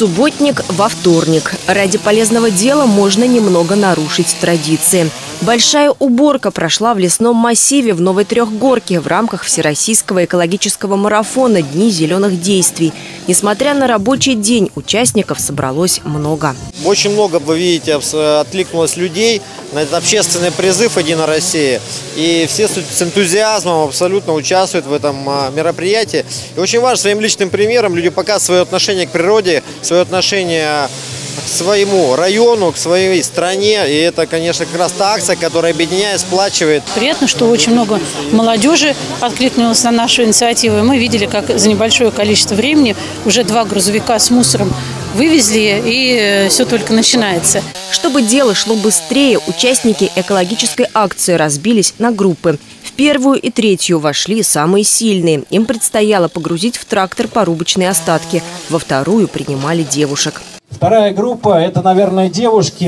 Субботник во вторник. Ради полезного дела можно немного нарушить традиции. Большая уборка прошла в лесном массиве в Новой Трехгорке в рамках Всероссийского экологического марафона «Дни зеленых действий». Несмотря на рабочий день, участников собралось много. Очень много, вы видите, откликнулось людей на этот общественный призыв «Единая Россия». И все с энтузиазмом абсолютно участвуют в этом мероприятии. И очень важно своим личным примером люди показывают свое отношение к природе, свое отношение к своему району, к своей стране. И это, конечно, как раз та акция, которая объединяет, сплачивает. Приятно, что очень много молодежи откликнулось на нашу инициативу. Мы видели, как за небольшое количество времени уже 2 грузовика с мусором вывезли, и все только начинается. Чтобы дело шло быстрее, участники экологической акции разбились на группы. В первую и третью вошли самые сильные. Им предстояло погрузить в трактор порубочные остатки. Во вторую принимали девушек. Вторая группа – это, наверное, девушки.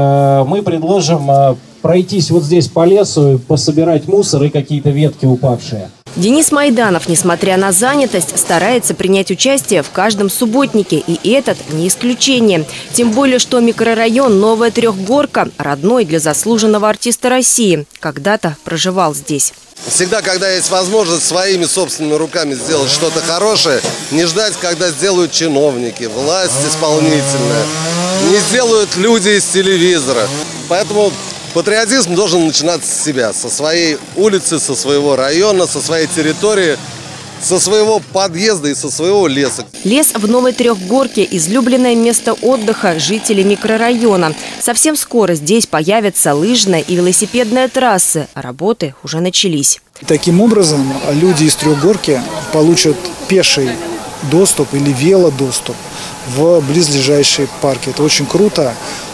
Мы предложим пройтись вот здесь по лесу, пособирать мусор и какие-то ветки упавшие. Денис Майданов, несмотря на занятость, старается принять участие в каждом субботнике. И этот не исключение. Тем более, что микрорайон Новая Трехгорка родной для заслуженного артиста России. Когда-то проживал здесь. Всегда, когда есть возможность своими собственными руками сделать что-то хорошее, не ждать, когда сделают чиновники, власть исполнительная, не сделают люди из телевизора. Поэтому патриотизм должен начинаться с себя, со своей улицы, со своего района, со своей территории, со своего подъезда и со своего леса. Лес в Новой Трехгорке – излюбленное место отдыха жителей микрорайона. Совсем скоро здесь появятся лыжная и велосипедная трассы. Работы уже начались. Таким образом, люди из Трехгорки получат пеший доступ или велодоступ в близлежащие парки. Это очень круто.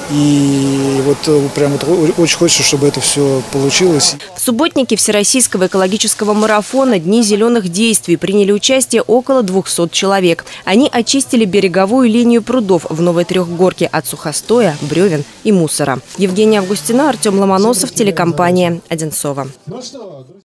И прям очень хочется, чтобы это все получилось. В субботнике Всероссийского экологического марафона «Дни зеленых действий» приняли участие около 200 человек. Они очистили береговую линию прудов в Новой Трехгорке от сухостоя, бревен и мусора. Евгения Августина, Артем Ломоносов, телекомпания «Одинцово».